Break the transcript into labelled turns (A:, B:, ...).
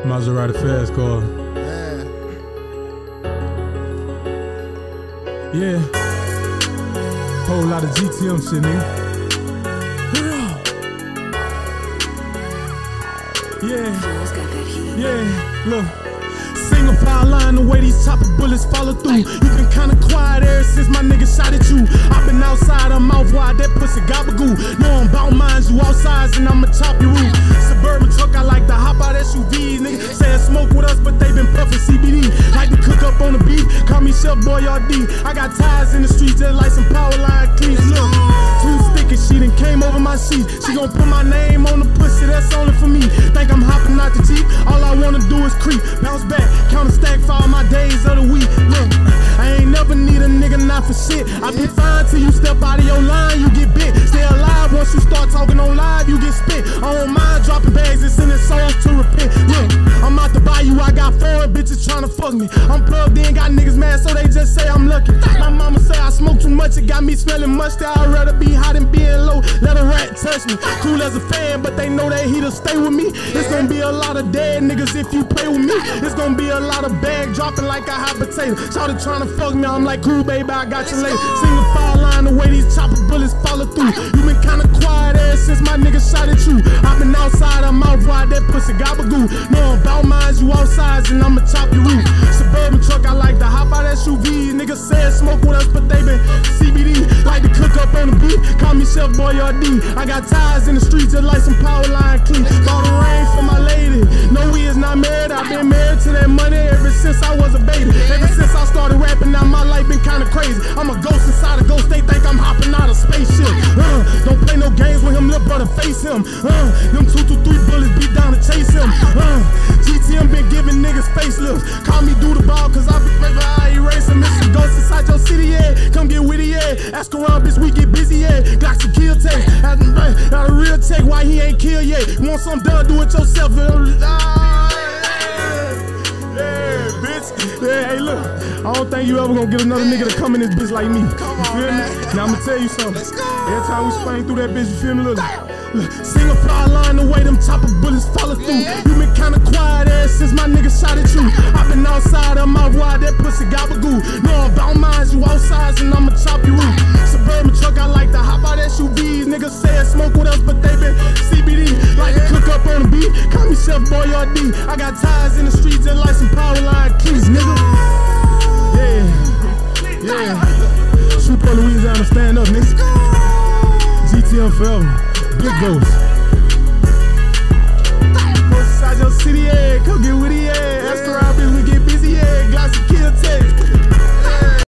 A: Maserati fast car. Yeah. Whole lot of GTM shit, nigga. Yeah, look. Single file line, the way these chopper bullets follow through. You been kinda quiet ever since my nigga shot at you. I been outside, I'm mouth wide, that pussy gabagoo. Know I'm bout mines, you outside, and I'ma chop your roof. Suburban truck, I like to hop out SUVs, nigga. Sayin' smoke with us, but they been puffin' CBD. Like to cook up on the beat, call me Chef Boy RD. I got ties in the streets just like some power line cleats. Look, too sticky, she done came over my sheets. She gon' put my name on the pussy, that's only for me. Think I'm hopping out the Jeep, all I wanna do is creep. Bounce back, count a stack for all my days of the week. Look, I ain't never need a nigga not for shit. I be fine till you step out of your line, you get bit. Stay alive once you start talking on live, you get spit. I don't mind dropping bags and sending souls to repent. Look, I'm out to buy you, I got foreign bitches tryna fuck me. I'm plugged in, got niggas mad so they just say I'm lucky. My mama say I smoke too much, it got me smelling mustard. I'd rather be hot than being low, let a rat touch me. Cool as a fan, but they know that he'll stay with me. It's gonna be a lot of dead niggas if you play with me. It's gonna be a lot of bag dropping like a hot potato. Shawty tryna fuck me, I'm like, cool baby, I got you later. Single file line, the way these chopper bullets follow through. You been kinda quiet ever since my nigga shot at you. I been outside, I'm mouth wide, that pussy gabagoo. Know I'm bout mines, you outside, and I'ma chop your roof. Suburban truck, I like to hop out SUVs. Niggas said smoke with us, but they been CBD. Like to cook up on the beat, call me Chef Boy RD. I got ties in the streets just like some power line cleats. Bought a ring for my lady, no we is not married. I been married to that money ever since I was a baby. Ever since I started rapping, now my life been kinda crazy. I'm a ghost inside a ghost, they think I'm hopping out of spaceship. Don't play no games with him, little brother, face him. Them 223 bullets beat down to chase him. GTM been giving niggas facelifts. Call me do the ball, cause I be paper, I erase him. It's a ghost inside your city, yeah. Come get witty, yeah. Ask around, bitch, we get busy, yeah. Glocks and kill text. Not a real tech, why he ain't killed yet. You want something done, do it yourself. Yeah, hey, look, I don't think you ever gonna get another nigga to come in this bitch like me.
B: Come on,
A: you feel
B: man.
A: me? Now I'ma tell you something.
B: Let's go.
A: Every time we spring through that bitch, you feel me? Look, single file line, the way them chopper bullets follow through. You been kinda quiet ever since my nigga shot at you. I been outside, I'm mouth wide, that pussy gabagoo. Know I'm bout mines, you outside, and I'ma chop your roof. Suburban truck, I like to hop out SUVs. Niggas say smoke with us, but they been CBD. Like to cook up on the beat, call me Chef Boy RD. I got ties in the streets just like some power line keys, nigga. Yeah. Super Louisiana, stand up, nigga. GTM forever. Big ghost.